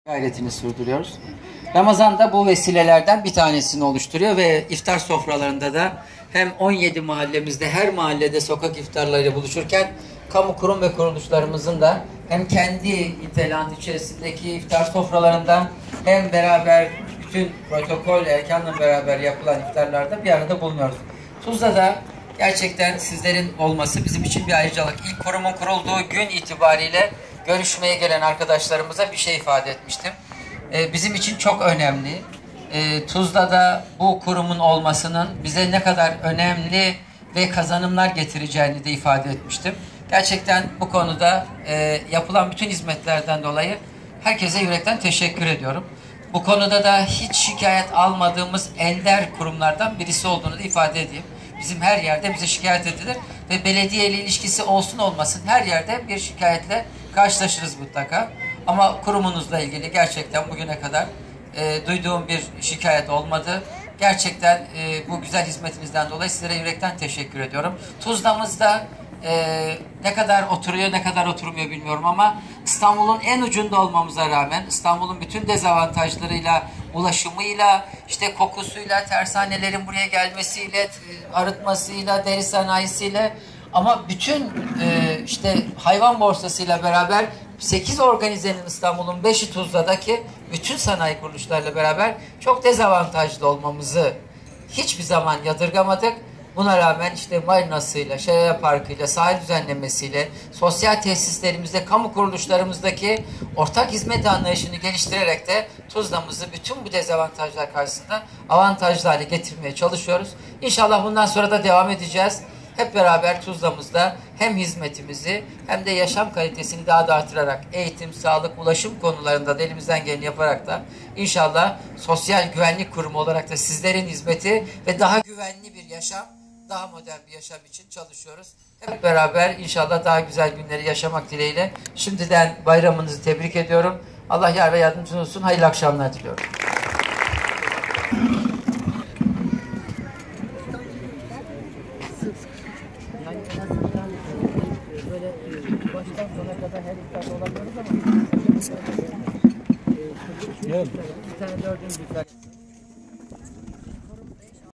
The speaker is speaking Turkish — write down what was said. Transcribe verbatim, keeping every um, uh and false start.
gayretini sürdürüyoruz. Ramazan da bu vesilelerden bir tanesini oluşturuyor ve iftar sofralarında da hem on yedi mahallemizde her mahallede sokak iftarlarıyla buluşurken kamu kurum ve kuruluşlarımızın da hem kendi itelant içerisindeki iftar sofralarında hem beraber bütün protokol erkanla beraber yapılan iftarlarda bir arada bulunuyoruz. Tuzla'da gerçekten sizlerin olması bizim için bir ayrıcalık. İlk kurumun kurulduğu gün itibariyle görüşmeye gelen arkadaşlarımıza bir şey ifade etmiştim. Ee, bizim için çok önemli. Ee, Tuzla'da bu kurumun olmasının bize ne kadar önemli ve kazanımlar getireceğini de ifade etmiştim. Gerçekten bu konuda e, yapılan bütün hizmetlerden dolayı herkese yürekten teşekkür ediyorum. Bu konuda da hiç şikayet almadığımız ender kurumlardan birisi olduğunu da ifade edeyim. Bizim her yerde bize şikayet edilir ve belediye ile ilişkisi olsun olmasın her yerde bir şikayetle karşılaşırız mutlaka. Ama kurumunuzla ilgili gerçekten bugüne kadar e, duyduğum bir şikayet olmadı. Gerçekten e, bu güzel hizmetinizden dolayı sizlere yürekten teşekkür ediyorum. Tuzla'mızda e, ne kadar oturuyor ne kadar oturmuyor bilmiyorum ama İstanbul'un en ucunda olmamıza rağmen İstanbul'un bütün dezavantajlarıyla, ulaşımıyla, işte kokusuyla, tersanelerin buraya gelmesiyle, arıtmasıyla, deri sanayisiyle ama bütün e, işte hayvan borsasıyla beraber sekiz organizenin İstanbul'un beşi Tuzla'daki bütün sanayi kuruluşlarıyla beraber çok dezavantajlı olmamızı hiçbir zaman yadırgamadık. Buna rağmen işte marinasıyla, şelale parkıyla, sahil düzenlemesiyle, sosyal tesislerimizde, kamu kuruluşlarımızdaki ortak hizmet anlayışını geliştirerek de Tuzla'mızı bütün bu dezavantajlar karşısında avantajlı hale getirmeye çalışıyoruz. İnşallah bundan sonra da devam edeceğiz. Hep beraber Tuzla'mızda hem hizmetimizi hem de yaşam kalitesini daha da artırarak eğitim, sağlık, ulaşım konularında da elimizden geleni yaparak da inşallah sosyal güvenlik kurumu olarak da sizlerin hizmeti ve daha güvenli bir yaşam, daha modern bir yaşam için çalışıyoruz. Hep beraber inşallah daha güzel günleri yaşamak dileğiyle şimdiden bayramınızı tebrik ediyorum. Allah yar ve yardımcınız olsun. Hayırlı akşamlar diliyorum. Yani en azından böyle baştan sona kadar her iftarda olamıyoruz ama bir tane dördüncü iftar.